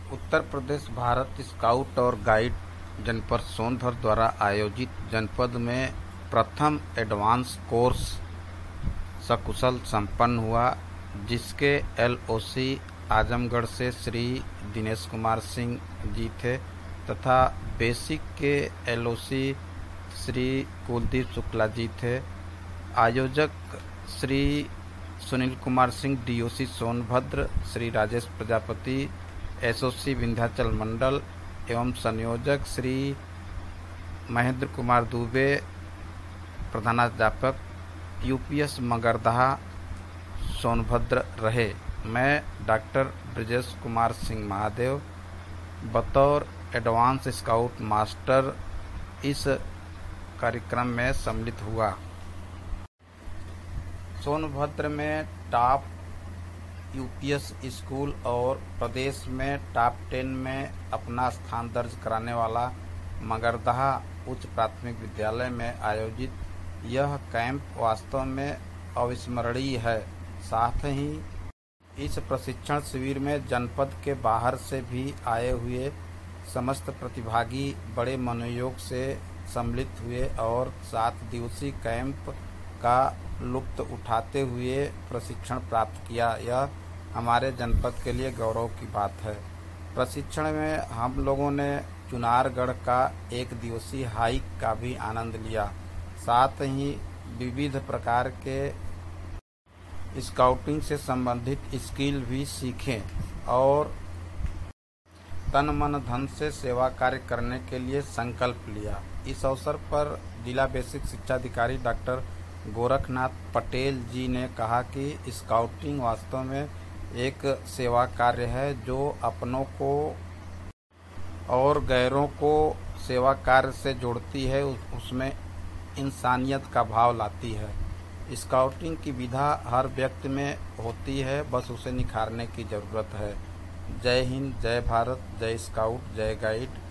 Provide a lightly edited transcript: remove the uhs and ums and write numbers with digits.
उत्तर Pradesh Bharat scout और guide जनपद सोनभद्र द्वारा आयोजित जनपद में प्रथम एडवांस कोर्स सकुशल संपन्न हुआ, जिसके एलओसी आजमगढ़ से श्री दिनेश कुमार सिंह जी थे तथा बेसिक के एलओसी श्री कुलदीप शुक्ला जी थे। आयोजक श्री सुनील कुमार सिंह डीओसी सोनभद्र, श्री राजेश प्रजापति एसओसी विंध्याचल मंडल एवं संयोजक श्री महेंद्र कुमार दुबे प्रधानाध्यापक यूपीएस मगरदहा सोनभद्र रहे। मैं डॉक्टर ब्रजेश कुमार सिंह महादेव बतौर एडवांस स्काउट मास्टर इस कार्यक्रम में सम्मिलित हुआ। सोनभद्र में टॉप यूपीएस स्कूल और प्रदेश में टॉप 10 में अपना स्थान दर्ज कराने वाला मगरदहा उच्च प्राथमिक विद्यालय में आयोजित यह कैंप वास्तव में अविस्मरणीय है। साथ ही इस प्रशिक्षण शिविर में जनपद के बाहर से भी आए हुए समस्त प्रतिभागी बड़े मनोयोग से सम्मिलित हुए और 7 दिवसीय कैंप का लुत्फ उठाते हुए प्रशिक्षण प्राप्त किया। यह हमारे जनपद के लिए गौरव की बात है। प्रशिक्षण में हम लोगों ने चुनारगढ़ का 1 दिवसीय हाइक का भी आनंद लिया। साथ ही विविध प्रकार के स्काउटिंग से संबंधित स्किल भी सीखे और तन मन धन से सेवा कार्य करने के लिए संकल्प लिया। इस अवसर पर जिला बेसिक शिक्षा अधिकारी डॉक्टर गोरखनाथ पटेल जी ने कहा कि स्काउटिंग वास्तव में एक सेवा कार्य है जो अपनों को और गैरों को सेवा कार्य से जोड़ती है, उसमें इंसानियत का भाव लाती है। स्काउटिंग की विधा हर व्यक्ति में होती है, बस उसे निखारने की ज़रूरत है। जय हिंद, जय भारत, जय स्काउट, जय गाइड।